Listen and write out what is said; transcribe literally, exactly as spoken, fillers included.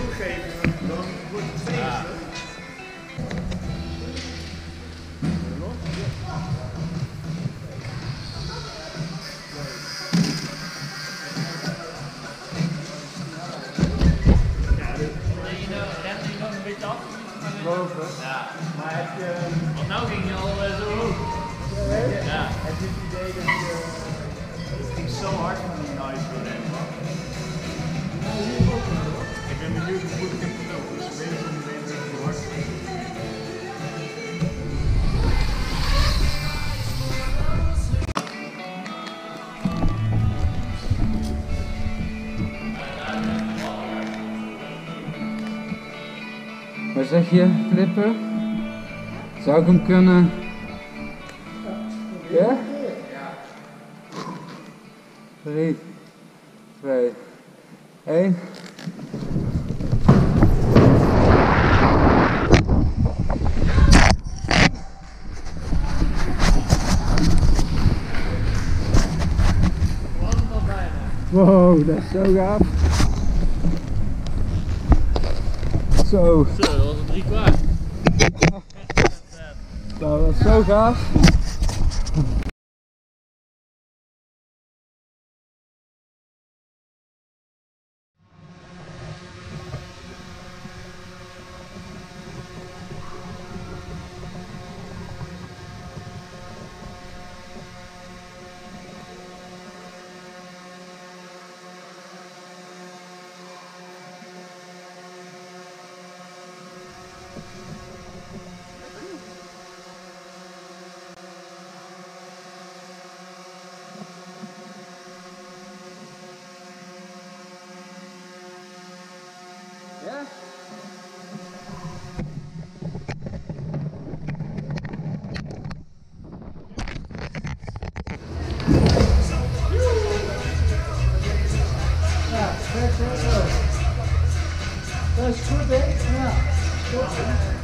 geven, dan wordt het feestelijk. Boven. Ja. Maar heb je... Want nou ging je al uh, zo hoog. Ja. Ja. Heb je het idee dat je... Het ging zo hard van die nice voor hem. Nou, hier ook nog hoor. Ik ben benieuwd hoe goed ik heb gelopen. Dus weet ik niet weten hoe hard het ging. Wat zeg je, Flipper? Zou ik hem kunnen? Ja? drie, twee, één. Wow, dat is zo gaaf. Zo. Zo, dat was een drie kwart. Dat was zo gaaf. Ja? Ja, dat is goed hè? Ja.